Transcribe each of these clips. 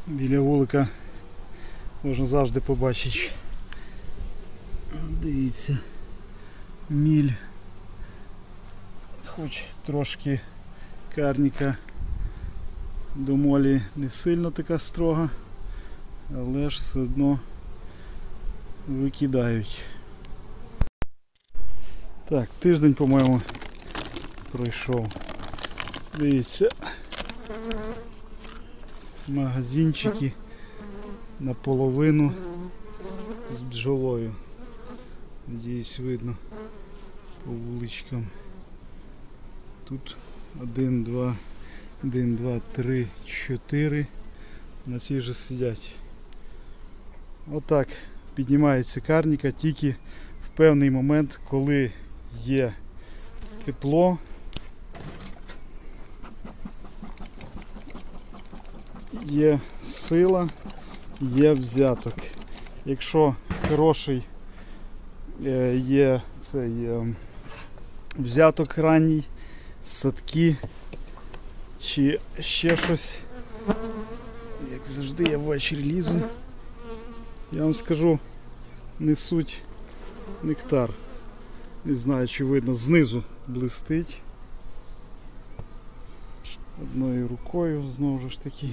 Біля вулика можна завжди побачити. Дивіться, міль. Хоч трошки карніка до молі не сильно така строга, але ж все одно викидають. Так, тиждень, по-моєму, пройшов. Дивіться, магазинчики наполовину з бджолою. Надіюсь, видно по вуличкам. Тут 1, 2, 3, 4. На цій же сидять. Отак піднімається карніка тільки в певний момент, коли є тепло, є сила, є взяток. Якщо хороший є цей взяток ранній, садки чи ще щось, як завжди я ввечері лізу, я вам скажу, несуть нектар. Не знаю, чи видно, знизу блистить. Одною рукою знову ж таки.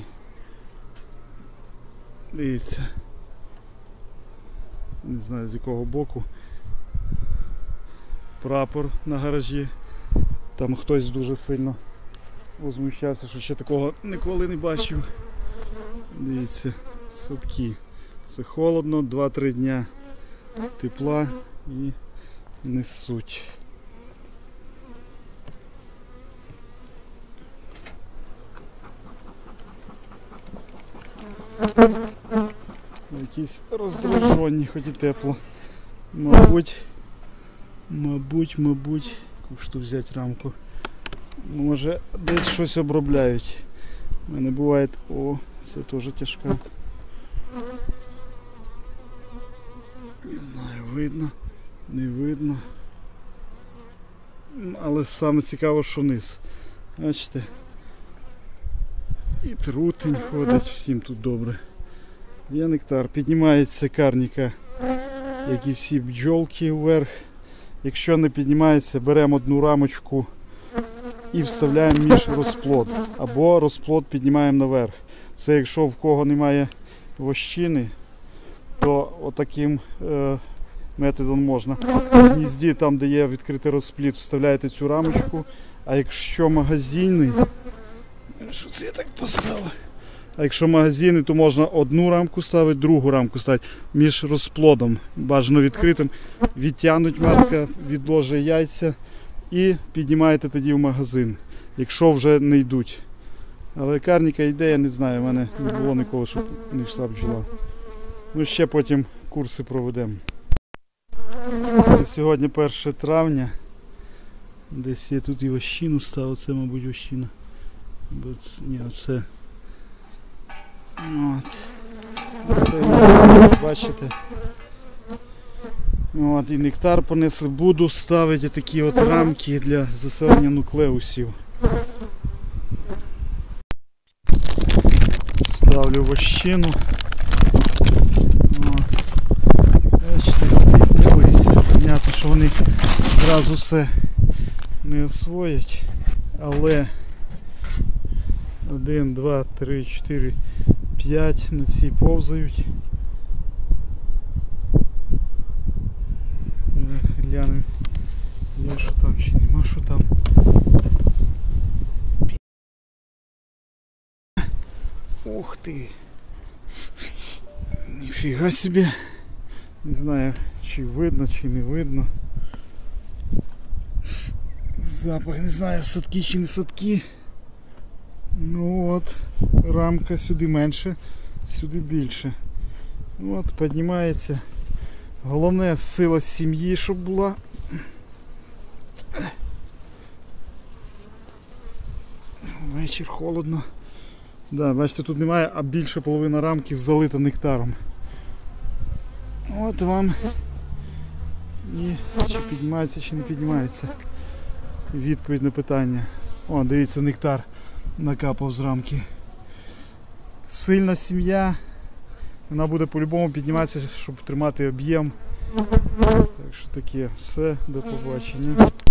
Дивіться. Не знаю, з якого боку. Прапор на гаражі. Там хтось дуже сильно возмущався, що ще такого ніколи не бачив. Дивіться, садки. Це холодно, 2-3 дня тепла і несуть. Якісь роздражені, хоч і тепло. Мабуть, що взяти рамку. Може десь щось обробляють. У мене буває, о, це теж тяжка. Не знаю, видно, не видно. Але саме цікаво, що низ. Бачите? І трутень ходить, всім тут добре. Є нектар, піднімається карніка, як і всі бджолки вверх. Якщо не піднімається, беремо одну рамочку і вставляємо між розплод. Або розплод піднімаємо наверх. Це якщо в кого немає вощини, то отаким методом можна. В гнізді, там де є відкритий розплід, вставляєте цю рамочку. А якщо магазинний, що це я так поставив? А якщо магазини, то можна одну рамку ставити, другу рамку ставити між розплодом, бажано відкритим. Відтягнуть матка, відложить яйця і піднімаєте тоді в магазин, якщо вже не йдуть. Але карніка йде, я не знаю, в мене не було ніколи, щоб не йшла бджола. Ну ще потім курси проведемо. Це сьогодні 1 травня. Десь я тут і вощину став, це мабуть вощина. Ні, оце. От. Оце, бачите. От, і нектар понесли. Буду ставити такі от рамки для заселення нуклеусів. Ставлю вощину. От. Бачите, відбулися. Понятно, що вони одразу все не освоять. Але 1, 2, 3, 4, 5 на цій повзають. Глянемо, є що там чи нема що там. Ух ти! Ніфіга собі! Не знаю, чи видно, чи не видно. Запах, не знаю, садки чи не садки. Ну от, рамка сюди менше, сюди більше. От, піднімається. Головне, сила сім'ї, щоб була. Вечір холодно. Да, бачите, тут немає, а більше половина рамки залита нектаром. От вам і чи піднімається, чи не піднімається. Відповідь на питання. О, дивіться, нектар накапав з рамки. сильна сім'я. Вона буде по-любому підніматися, щоб тримати об'єм. Так що таке. Все, до побачення.